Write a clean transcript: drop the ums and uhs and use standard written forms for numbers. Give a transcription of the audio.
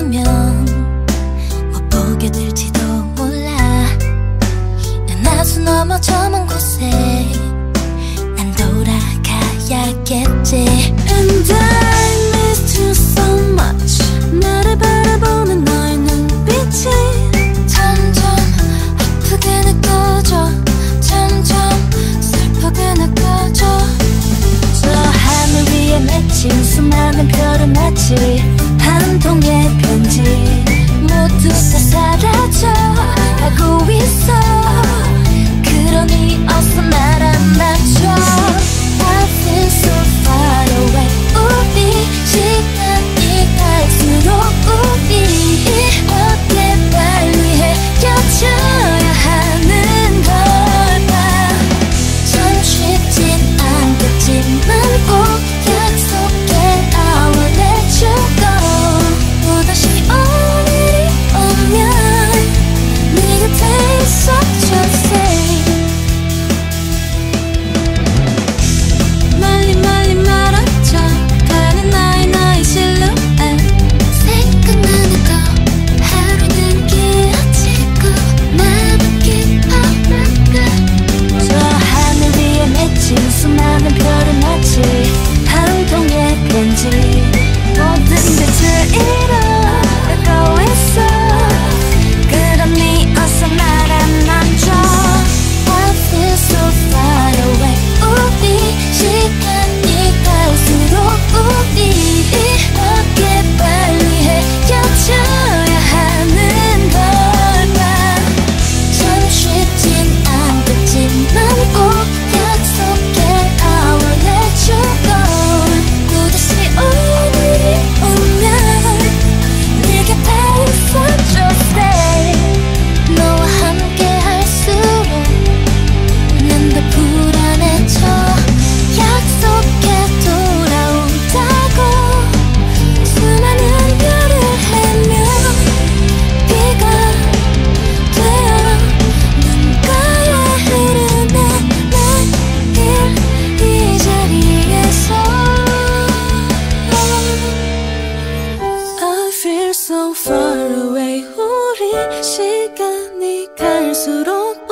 보면 못 보게 될지도 몰라. 난 아주 넘어 저 먼 곳에 난 돌아가야겠지. And I miss you so much. 나를 바라보는 너의 눈빛이 점점 아프게 느껴져. 점점 슬프게 느껴져. 저 하늘 위에 맺힌 수많은 별은 마치 한 통의 편지. 모두 다 사라져 가고 있어. 그러니 어서 날 안아줘. I feel so far away. 우리 시간이 갈수록 우리 이렇게 빨리 헤어져야 하는 걸 봐. 참 쉽진 않겠지만 꼭 약속해. I will let you go. 또다시 오늘이 오면 네 곁에 있어줘. 멀리 멀리 멀어져 가는 너의 실루엣. 생각나는 거 하루는 길어지고 마음은 깊어갈까. 저 하늘 위에 맺힌 수많은 별은 마치 한 통의 편지. 모든 빛을 잃어가고 있어. 그러니 어서 날 안아줘. I feel so far away. 우리 시간이 갈수록 우리 이렇게 빨리 헤어져야 하는 걸 봐. 참 쉽진 않겠지만 꼭 약속해. I will let you go. 또다시 오늘이 오면 네 곁에 있어줘. Stay. 너와 함께 할수록 난 더 불안해져. 약속해 돌아온다고. 수많은 별을 헤며 비가 되어 눈가에 흐르네. 내일 이 자리에서 I feel so far away. 우리 시간이 갈수록